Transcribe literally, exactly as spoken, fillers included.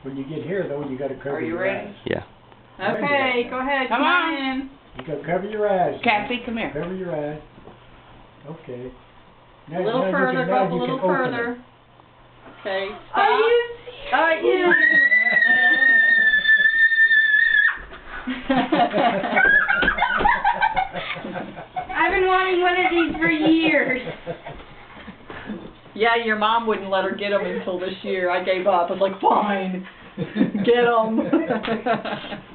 When you get here, though, you got to cover Are you your ready? eyes. Yeah. Okay, go ahead. Come Come on. on in. You got to cover your eyes. Kathy, come here. Cover your eyes. Okay. Now, A little now you further, can, go now up a you little can open further. them. Okay, stop. Are you Oh, yeah. I've been wanting one of these for years. Yeah, your mom wouldn't let her get them until this year. I gave up. I was like, fine, get them.